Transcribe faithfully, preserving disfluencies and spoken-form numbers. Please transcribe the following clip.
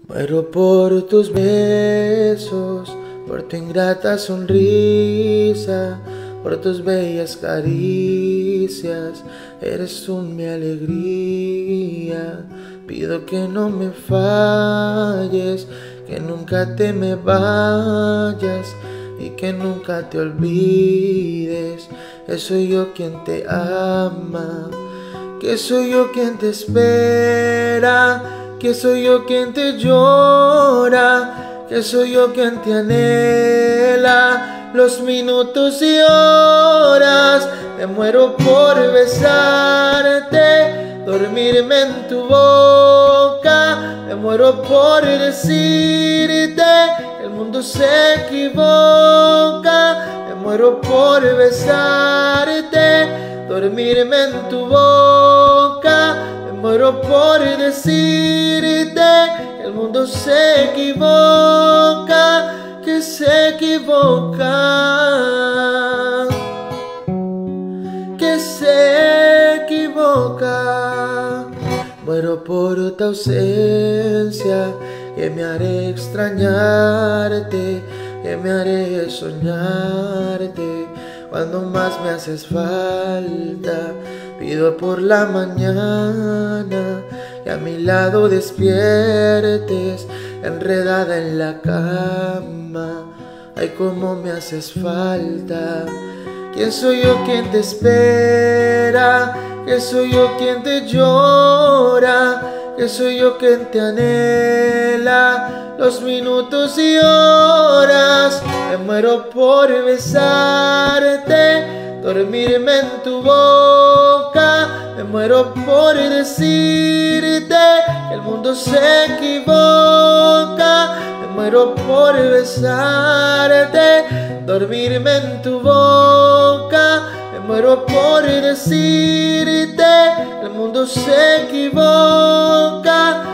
Muero por tus besos, por tu ingrata sonrisa, por tus bellas caricias. Eres tú mi alegría. Pido que no me falles, que nunca te me vayas y que nunca te olvides. Que soy yo quien te ama, que soy yo quien te espera, que soy yo quien te llora, que soy yo quien te anhela. Los minutos y horas me muero por besarte, dormirme en tu boca. Me muero por decirte que el mundo se equivoca. Me muero por besarte, dormirme en tu boca. Me muero por decirte que el mundo se equivoca, que se equivoca, que se equivoca. Muero por tu ausencia, que me haré extrañarte, que me haré soñarte cuando más me haces falta. Pido por la mañana que a mi lado despiertes, enredada en la cama. Ay, cómo me haces falta. ¿Quién soy yo quien te espera? Que soy yo quien te llora, que soy yo quien te anhela. Los minutos y horas me muero por besarte, dormirme en tu boca. Me muero por decirte que el mundo se equivoca. Me muero por besarte, dormirme en tu boca. Me muero por decirte que el mundo se equivoca,